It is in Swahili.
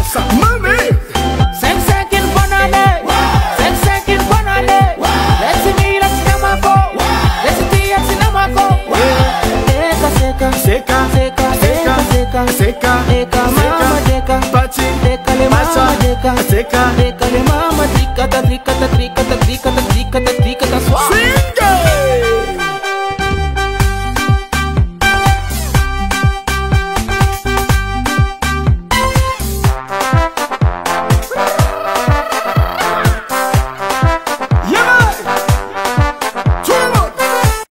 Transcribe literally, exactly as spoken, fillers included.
Mami. Cinq cinq banane, cinq cinq banane. Let's me let's namako, let's tea let's namako. Seka seka Seka, seka seka seka seka, seka mama seka Pachi, seka le mama seka seka, seka le mama trikata trikata trikata trikata trikata trikata swah.